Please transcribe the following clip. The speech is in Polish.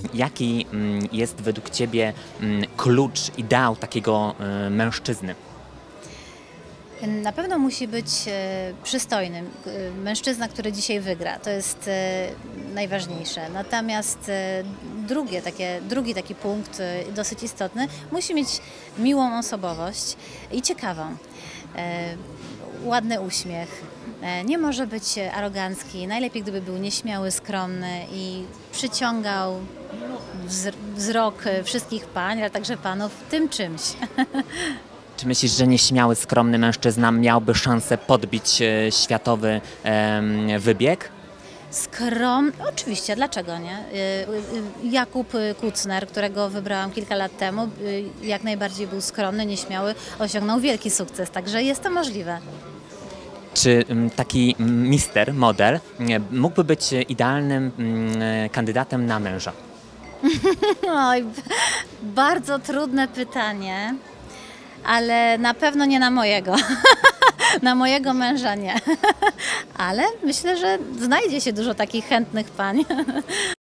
Jaki jest według Ciebie klucz, ideał takiego mężczyzny? Na pewno musi być przystojny mężczyzna, który dzisiaj wygra. To jest najważniejsze. Natomiast drugi taki punkt dosyć istotny, musi mieć miłą osobowość i ciekawą. Ładny uśmiech. Nie może być arogancki. Najlepiej, gdyby był nieśmiały, skromny i przyciągał wzrok wszystkich pań, ale także panów tym czymś. Czy myślisz, że nieśmiały, skromny mężczyzna miałby szansę podbić światowy wybieg? Oczywiście, dlaczego nie? Jakub Kucner, którego wybrałam kilka lat temu, jak najbardziej był skromny, nieśmiały, osiągnął wielki sukces, także jest to możliwe. Czy taki model mógłby być idealnym kandydatem na męża? Oj, bardzo trudne pytanie, ale na pewno nie na mojego. Na mojego męża nie. Ale myślę, że znajdzie się dużo takich chętnych pań.